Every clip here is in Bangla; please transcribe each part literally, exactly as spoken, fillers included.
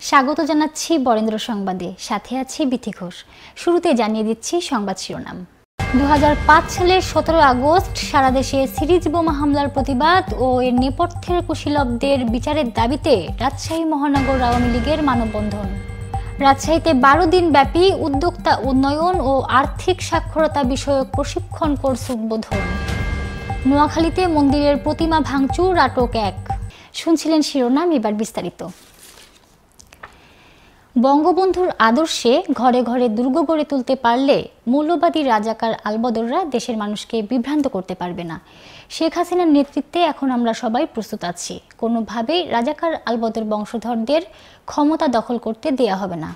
স্বাগত জানাচ্ছি বরেন্দ্র সংবাদে, সাথে আছি বিথি ঘোষ। শুরুতে জানিয়ে দিচ্ছি সংবাদ শিরোনাম। দু হাজার পাঁচ সালের সতেরো আগস্ট সারা দেশে সিরিজ বোমা হামলার প্রতিবাদ ও এর নেপথ্যের কুশীলবদের বিচারের দাবিতে রাজশাহী মহানগর আওয়ামী লীগের মানববন্ধন। রাজশাহীতে বারো দিন ব্যাপী উদ্যোক্তা উন্নয়ন ও আর্থিক সাক্ষরতা বিষয়ক প্রশিক্ষণ কোর্স উদ্বোধন। নোয়াখালীতে মন্দিরের প্রতিমা ভাঙচুর, আটক এক। শুনছিলেন শিরোনাম, এবার বিস্তারিত। বঙ্গবন্ধুর আদর্শে ঘরে ঘরে দুর্গ গড়ে তুলতে পারলে মৌলবাদী রাজাকার আলবদররা দেশের মানুষকে বিভ্রান্ত করতে পারবে না। শেখ হাসিনার নেতৃত্বে এখন আমরা সবাই প্রস্তুত আছি। কোনোভাবেই রাজাকার আলবদর বংশধরদের ক্ষমতা দখল করতে দেয়া হবে না।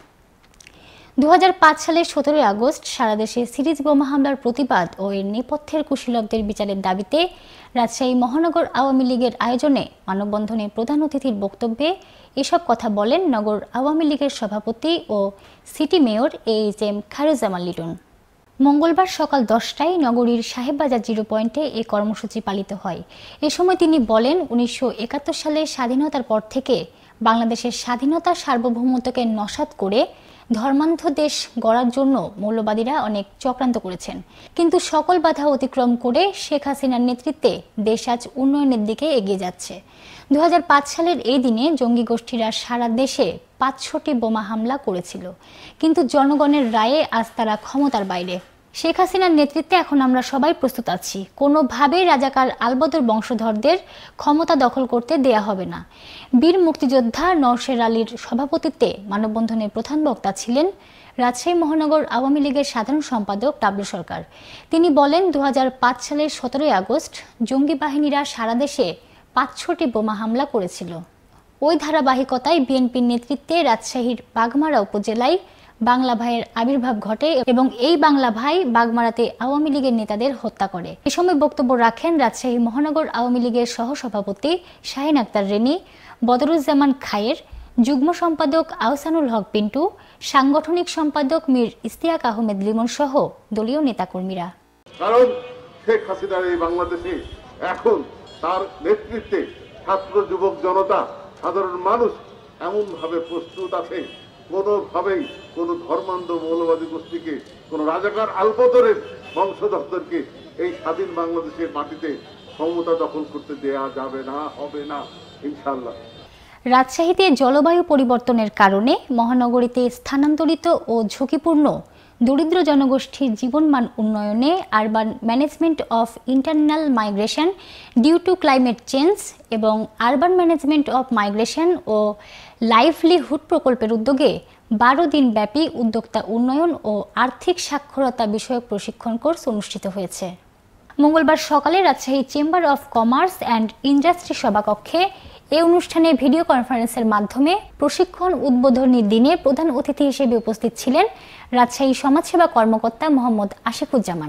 দু হাজার পাঁচ সালের সতেরোই আগস্ট সারা দেশে সিরিজ বোমা হামলার প্রতিবাদ ও এর নেপথ্যের কুশীলবদের বিচারের দাবিতে রাজশাহী মহানগর আওয়ামী লীগের আয়োজনে মানববন্ধনে প্রধান অতিথির বক্তব্যে এসব কথা বলেন নগর আওয়ামী লীগের সভাপতি ও city mayor A H M Khairuzzaman Liton. মঙ্গলবার সকাল দশটায় নগরীর সাহেববাজার জিরো পয়েন্টে এই কর্মসূচি পালিত হয়। এ সময় তিনি বলেন, উনিশশো একাত্তর সালে স্বাধীনতার পর থেকে বাংলাদেশের স্বাধীনতা সার্বভৌমত্বকে নস্যাৎ করে ধর্মান্ধ দেশ গড়ার জন্য মৌলবাদীরা অনেক চক্রান্ত করেছেন, কিন্তু সকল বাধা অতিক্রম করে শেখ হাসিনার নেতৃত্বে দেশ আজ উন্নয়নের দিকে এগিয়ে যাচ্ছে। দু হাজার পাঁচ সালের এই দিনে জঙ্গি গোষ্ঠীরা সারা দেশে পাঁচশোটি বোমা হামলা করেছিল, কিন্তু জনগণের রায়ে আজ তারা ক্ষমতার বাইরে। শেখ হাসিনার নেতৃত্বে এখন আমরা সবাই প্রস্তুত আছি। কোনোভাবেই রাজাকার আলবদর বংশধরদের ক্ষমতা দখল করতে দেয়া হবে না। বীর মুক্তিযোদ্ধা নওশের আলীর সভাপতিত্বে মানববন্ধনের প্রধান বক্তা ছিলেন রাজশাহী মহানগর আওয়ামী লীগের সাধারণ সম্পাদক ডাবলু সরকার। তিনি বলেন, দু হাজার পাঁচ সালের সতেরোই আগস্ট জঙ্গি বাহিনীরা সারা দেশে পাঁচশোটি বোমা হামলা করেছিল। ওই ধারাবাহিকতায় বিএনপির নেতৃত্বে রাজশাহীর বাগমারা উপজেলায় বাংলা ভাইয়ের আবির্ভাব ঘটে এবং এই বাংলা ভাই বাগমারাতে আওয়ামী লীগের নেতাদের হত্যা করে। এ সময় বক্তব্য রাখেন রাজশাহী মহানগর আওয়ামী লীগের সহসভাপতি শাহিন আক্তার রেনী, বদরুজ্জামান খায়ের, যুগ্ম সম্পাদক আহসানুল হক পিন্টু, সাংগঠনিক সম্পাদক মীর ইস্তিয়াক আহমেদ লিমন সহ দলীয় নেতাকর্মীরা। কারণ শেখ হাসিনার এই বাংলাদেশে এখন তার নেতৃত্বে ছাত্র যুবক জনতা সাধারণ মানুষ এমন ভাবে প্রস্তুত আছে, কোনোভাবেই কোনো ধর্মান্ধ মৌলবাদী গোষ্ঠীকে, কোন রাজাকার আলবদরের বংশধরদেরকে এই স্বাধীন বাংলাদেশের মাটিতে ক্ষমতা দখল করতে দেয়া যাবে না, হবে না ইনশাআল্লাহ। রাজশাহীতে জলবায়ু পরিবর্তনের কারণে মহানগরীতে স্থানান্তরিত ও ঝুঁকিপূর্ণ দরিদ্র জনগোষ্ঠীর জীবনমান উন্নয়নে urban management of internal migration due to climate change এবং আরবান ম্যানেজমেন্ট অফ মাইগ্রেশন ও লাইভলিহুড প্রকল্পের উদ্যোগে বারো দিন ব্যাপী উদ্যোক্তা উন্নয়ন ও আর্থিক সাক্ষরতা বিষয়ক প্রশিক্ষণ কোর্স অনুষ্ঠিত হয়েছে। মঙ্গলবার সকালে Rajshahi chamber of commerce and industry সভাকক্ষে এই অনুষ্ঠানে ভিডিও কনফারেন্সের মাধ্যমে প্রশিক্ষণ উদ্বোধনী দিনে প্রধান অতিথি হিসেবে উপস্থিত ছিলেন রাজশাহী সমাজসেবা কর্মকর্তা মোহাম্মদ আশিকুজ্জামান।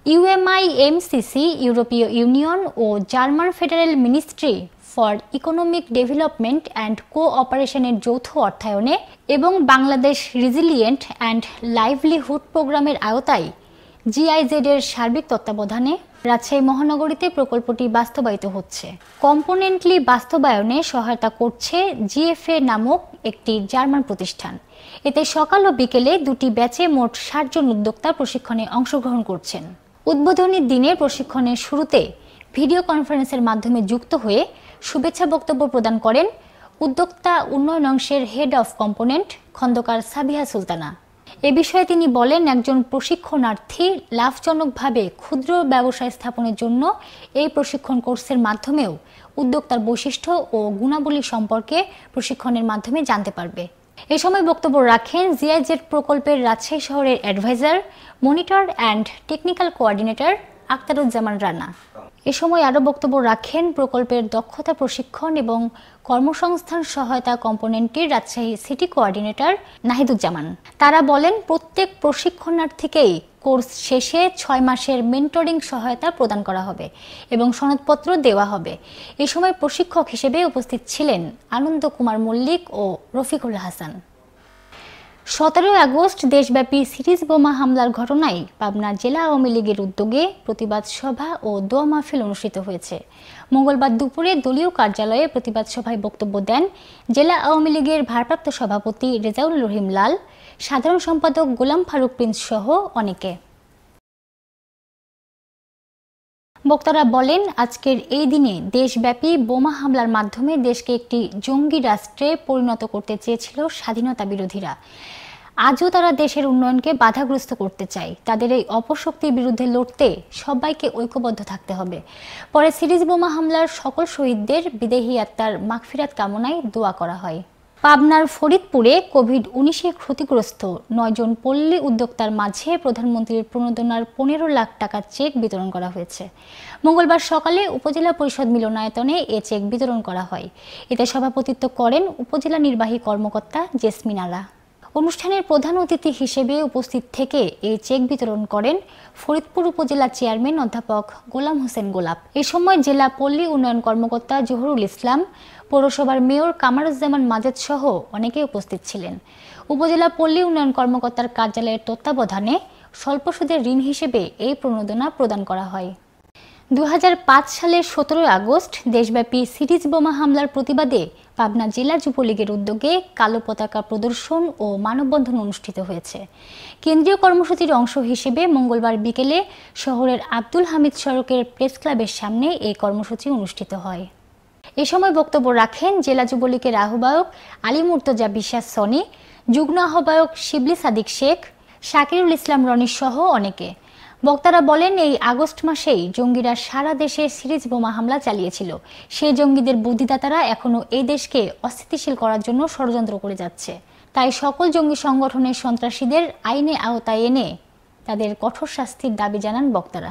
ইউএমআইএমসিসি, ইউরোপীয় ইউনিয়ন ও German federal ministry for economic development and কোঅপারেশনের যৌথ অর্থায়নে এবং বাংলাদেশ রিজিলিয়েন্ট অ্যান্ড লাইভলিহুড প্রোগ্রামের আওতায় জিআইজেড এর সার্বিক তত্ত্বাবধানে রাজশাহী মহানগরীতে প্রকল্পটি বাস্তবায়িত হচ্ছে। কম্পোনেন্টলি বাস্তবায়নে সহায়তা করছে জিএফএ নামক একটি জার্মান প্রতিষ্ঠান। এতে সকাল ও বিকেলে দুটি ব্যাচে মোট ষাট জন উদ্যোক্তা প্রশিক্ষণে অংশগ্রহণ করছেন। উদ্বোধনী দিনে প্রশিক্ষণের শুরুতে ভিডিও কনফারেন্সের মাধ্যমে যুক্ত হয়ে শুভেচ্ছা বক্তব্য প্রদান করেন উদ্যোক্তা উন্নয়ন অংশের head of component Khondokar Sabiha Sultana. এ বিষয়ে তিনি বলেন, একজন প্রশিক্ষণার্থী লাভজনকভাবে ক্ষুদ্র ব্যবসায় স্থাপনের জন্য এই প্রশিক্ষণ কোর্সের মাধ্যমেও উদ্যোক্তার বৈশিষ্ট্য ও গুণাবলী সম্পর্কে প্রশিক্ষণের মাধ্যমে জানতে পারবে। এ সময় বক্তব্য রাখেন জিআইজেড প্রকল্পের রাজশাহী শহরের advisor, monitor and technical coordinator Aktaruzzaman Rana. এ সময় আরও বক্তব্য রাখেন প্রকল্পের দক্ষতা প্রশিক্ষণ এবং কর্মসংস্থান সহায়তা কম্পোনেন্টটির রাজশাহী সিটি কোঅর্ডিনেটর নাহিদুজ্জামান। তারা বলেন, প্রত্যেক প্রশিক্ষণার্থীকেই কোর্স শেষে ছয় মাসের মেন্টরিং সহায়তা প্রদান করা হবে এবং সনদপত্র দেওয়া হবে। এ সময় প্রশিক্ষক হিসেবে উপস্থিত ছিলেন আনন্দ কুমার মল্লিক ও রফিকুল হাসান। সতেরোই আগস্ট দেশব্যাপী সিরিজ বোমা হামলার ঘটনায় পাবনা জেলা আওয়ামী লীগের উদ্যোগে প্রতিবাদ সভা ও দোয়া মাহফিল অনুষ্ঠিত হয়েছে। মঙ্গলবার দুপুরে দলীয় কার্যালয়ে প্রতিবাদ সভায় বক্তব্য দেন জেলা আওয়ামী লীগের ভারপ্রাপ্ত সভাপতি রেজাউল রহিম লাল, সাধারণ সম্পাদক গোলাম ফারুক প্রিন্স সহ অনেকে। বক্তারা বলেন, আজকের এই দিনে দেশব্যাপী বোমা হামলার মাধ্যমে দেশকে একটি জঙ্গি রাষ্ট্রে পরিণত করতে চেয়েছিল স্বাধীনতা বিরোধীরা। আজও তারা দেশের উন্নয়নকে বাধাগ্রস্ত করতে চায়। তাদের এই অপশক্তির বিরুদ্ধে লড়তে সবাইকে ঐক্যবদ্ধ থাকতে হবে। পরে সিরিজ বোমা হামলার সকল শহীদদের বিদেহী আত্মার মাগফিরাত কামনায় দোয়া করা হয়। পাবনার ফরিদপুরে কোভিড উনিশে ক্ষতিগ্রস্ত নয়জন পল্লী উদ্যোক্তার মাঝে প্রধানমন্ত্রীর প্রণোদনার পনেরো লাখ টাকার চেক বিতরণ করা হয়েছে। মঙ্গলবার সকালে উপজেলা পরিষদ মিলনায়তনে এ চেক বিতরণ করা হয়। এতে সভাপতিত্ব করেন উপজেলা নির্বাহী কর্মকর্তা জেসমিন আরা। অনুষ্ঠানের প্রধান অতিথি হিসেবে উপস্থিত থেকে এই চেক বিতরণ করেন ফরিদপুর উপজেলা চেয়ারম্যান অধ্যাপক গোলাম হোসেন গোলাপ। এ সময় জেলা পল্লী উন্নয়ন কর্মকর্তা জহুরুল ইসলাম, পৌরসভার মেয়র কামারুজ্জামান মাজেদ সহ অনেকে উপস্থিত ছিলেন। উপজেলা পল্লী উন্নয়ন কর্মকর্তার কার্যালয়ের তত্ত্বাবধানে স্বল্প সুদের ঋণ হিসেবে এই প্রণোদনা প্রদান করা হয়। দু হাজার পাঁচ সালের সতেরোই আগস্ট দেশব্যাপী সিরিজ বোমা হামলার প্রতিবাদে পাবনা জেলা যুবলীগের উদ্যোগে কালো পতাকা প্রদর্শন ও মানববন্ধন অনুষ্ঠিত হয়েছে। কেন্দ্রীয় কর্মসূচির অংশ হিসেবে মঙ্গলবার বিকেলে শহরের আব্দুল হামিদ সড়কের প্রেস ক্লাবের সামনে এই কর্মসূচি অনুষ্ঠিত হয়। এ সময় বক্তব্য রাখেন জেলা যুবলীগের আহ্বায়ক আলী মুর্তজা বিশ্বাস সনি, যুগ্ম আহ্বায়ক শিবলি সাদিক শেখ, শাকিরুল ইসলাম রনি সহ অনেকে। বক্তারা বলেন, এই আগস্ট মাসেই জঙ্গিরা সারা দেশে সিরিজ বোমা হামলা চালিয়েছিল। সেই জঙ্গিদের বুদ্ধিদাতারা এখনও এই দেশকে অস্থিতিশীল করার জন্য ষড়যন্ত্র করে যাচ্ছে। তাই সকল জঙ্গি সংগঠনের সন্ত্রাসীদের আইনে আওতায় এনে তাদের কঠোর শাস্তির দাবি জানান বক্তারা।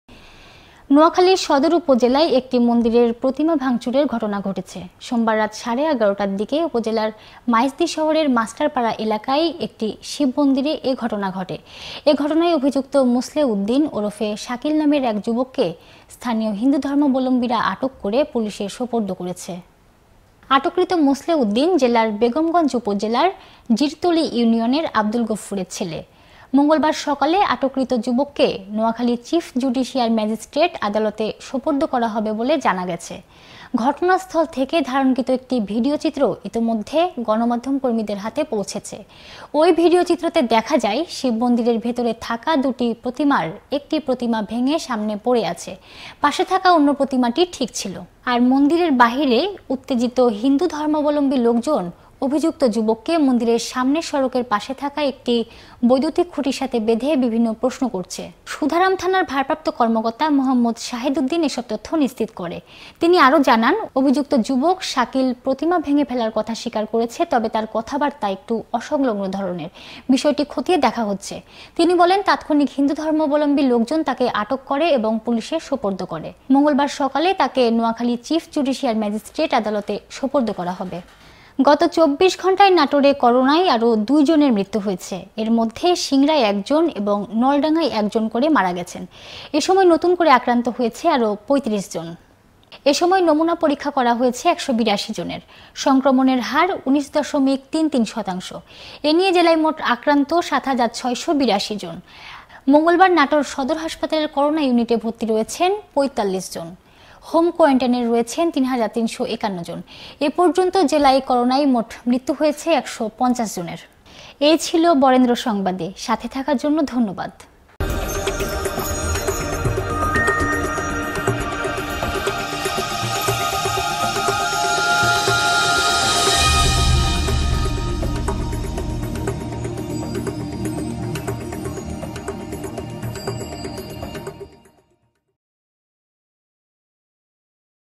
নোয়াখালীর সদর উপজেলায় একটি মন্দিরের প্রতিমা ভাঙচুরের ঘটনা ঘটেছে। সোমবার রাত সাড়ে এগারোটার দিকে উপজেলার মাইজদি শহরের মাস্টারপাড়া এলাকায় একটি শিব মন্দিরে এ ঘটনা ঘটে। এ ঘটনায় অভিযুক্ত মুসলে উদ্দিন ওরফে শাকিল নামের এক যুবককে স্থানীয় হিন্দু ধর্মাবলম্বীরা আটক করে পুলিশে সোপর্দ করেছে। আটককৃত মুসলে উদ্দিন জেলার বেগমগঞ্জ উপজেলার জিরতলি ইউনিয়নের আব্দুল গফুরের ছেলে। মঙ্গলবার সকালে আটককৃত যুবককে নোয়াখালী চিফ জুডিশিয়াল ম্যাজিস্ট্রেট আদালতে সোপর্দ করা হবে বলে জানা গেছে। ঘটনাস্থল থেকে ধারণকৃত একটি ভিডিও চিত্র ইতিমধ্যে গণমাধ্যম কর্মীদের হাতে পৌঁছেছে। ওই ভিডিও চিত্রতে দেখা যায় শিব মন্দিরের ভেতরে থাকা দুটি প্রতিমার একটি প্রতিমা ভেঙে সামনে পড়ে আছে, পাশে থাকা অন্য প্রতিমাটি ঠিক ছিল। আর মন্দিরের বাহিরে উত্তেজিত হিন্দু ধর্মাবলম্বী লোকজন অভিযুক্ত যুবককে মন্দিরের সামনের সড়কের পাশে থাকা একটি বৈদ্যুতিক খুঁটির সাথে বেঁধে বিভিন্ন প্রশ্ন করছে। সুধারাম থানার ভারপ্রাপ্ত কর্মকর্তা মোহাম্মদ শাহিদউদ্দিন এসব তথ্য নিশ্চিত করে। তিনি আরও জানান, অভিযুক্ত যুবক শাকিল প্রতিমা ভেঙে ফেলার কথা স্বীকার করেছে, তবে তার কথাবার্তা একটু অসংলগ্ন ধরনের। বিষয়টি খতিয়ে দেখা হচ্ছে। তিনি বলেন, তাৎক্ষণিক হিন্দু ধর্মাবলম্বী লোকজন তাকে আটক করে এবং পুলিশে সোপর্দ করে। মঙ্গলবার সকালে তাকে নোয়াখালী চিফ জুডিশিয়াল ম্যাজিস্ট্রেট আদালতে সোপর্দ করা হবে। গত চব্বিশ ঘন্টায় নাটোরে করোনায় আরও দুইজনের মৃত্যু হয়েছে। এর মধ্যে সিংড়ায় একজন এবং নলডাঙ্গায় একজন করে মারা গেছেন। এ সময় নতুন করে আক্রান্ত হয়েছে আরও পঁয়ত্রিশ জন। এ সময় নমুনা পরীক্ষা করা হয়েছে একশো বিরাশি জনের। সংক্রমণের হার উনিশ দশমিক তিন তিন শতাংশ। এ নিয়ে জেলায় মোট আক্রান্ত সাত হাজার ছয়শো বিরাশি জন। মঙ্গলবার নাটোর সদর হাসপাতালের করোনা ইউনিটে ভর্তি রয়েছেন পঁয়তাল্লিশ জন। হোম কোয়ারেন্টাইনে রয়েছেন তিন হাজার তিনশো একান্ন জন। এ পর্যন্ত জেলায় করোনায় মোট মৃত্যু হয়েছে একশো পঞ্চাশ জনের। এই ছিল বরেন্দ্র সংবাদে। সাথে থাকার জন্য ধন্যবাদ।